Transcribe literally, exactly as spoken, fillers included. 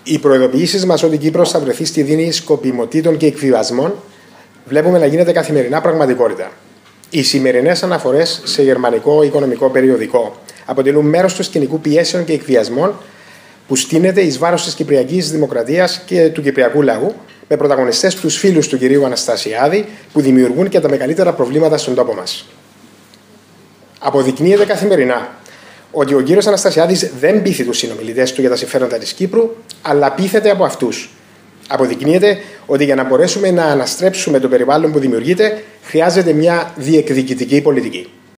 Οι προειδοποιήσεις μας ότι η Κύπρος θα βρεθεί στη δίνη σκοπιμοτήτων και εκβιβασμών βλέπουμε να γίνεται καθημερινά πραγματικότητα. Οι σημερινές αναφορές σε γερμανικό οικονομικό περιοδικό αποτελούν μέρος του σκηνικού πιέσεων και εκβιασμών που στείνεται εις βάρος της Κυπριακής Δημοκρατίας και του Κυπριακού λαού, με πρωταγωνιστές τους φίλους του κυρίου Αναστασιάδη, που δημιουργούν και τα μεγαλύτερα προβλήματα στον τόπο μας. Αποδεικνύεται καθημερινά ότι ο κύριος Αναστασιάδης δεν πείθει τους συνομιλητές του για τα συμφέροντα της Κύπρου, αλλά πείθεται από αυτούς. Αποδεικνύεται ότι για να μπορέσουμε να αναστρέψουμε το περιβάλλον που δημιουργείται, χρειάζεται μια διεκδικητική πολιτική.